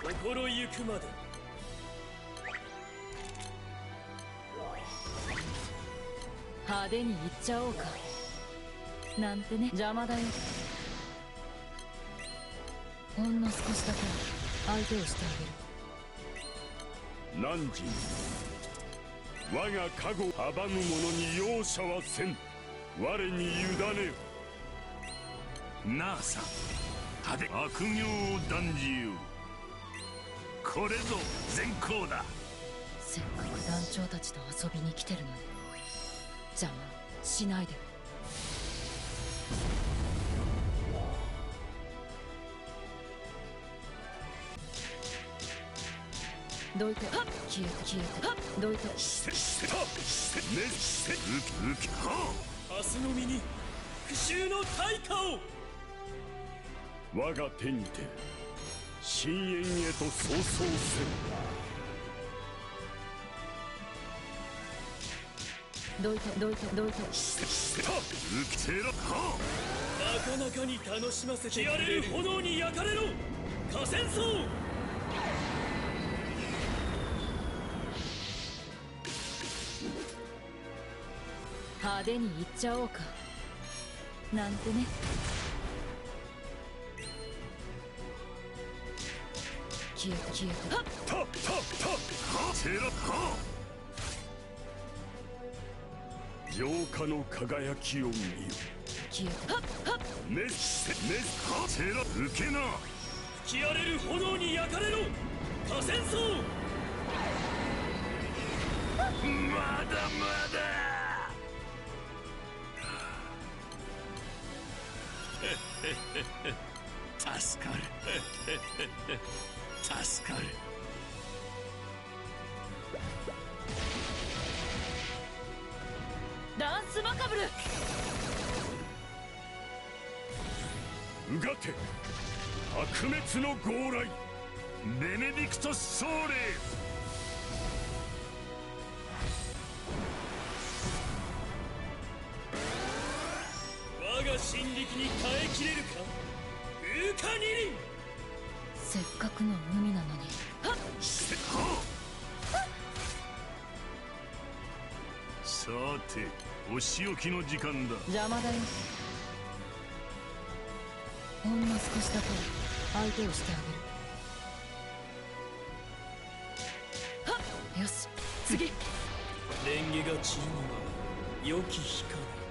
心ゆくまで。 派手にいっちゃおうかなんてね。邪魔だよ。ほんの少しだけ相手をしてあげる。 汝我が加護阻む者に容赦はせん。我に委ねよ。 なあさ派手悪行を断じよう。これぞ善行だ。 せっかく団長たちと遊びに来てるのに邪魔しないで。どいて消えて消えてどいてしてたしてねしてうきは明日の身に復讐の対価を。 我が手にて深淵へと早々せん。 どいてどいてどいてしてたうきせらはなかなかに楽しませてやれる。炎に焼かれろ河川層。 派手にいっちゃおうかなんてね。消えて消えてたたたはせらは浄化の輝きを見よ。 消えて熱して熱はせら受けな。 吹き荒れる炎に焼かれろ河川層。 まだまだ。助かる助かる。 ダンスマカブル。 うがて悪滅の号来。 ベネディクトソーレ。 我が神力に耐えきれるかウーカニリン。 せっかくの海なのに。 してはさてお仕置きの時間だ。 邪魔だよ。ほんの少しだけ相手をしてあげる。よし次。 レンゲが散るには良き光。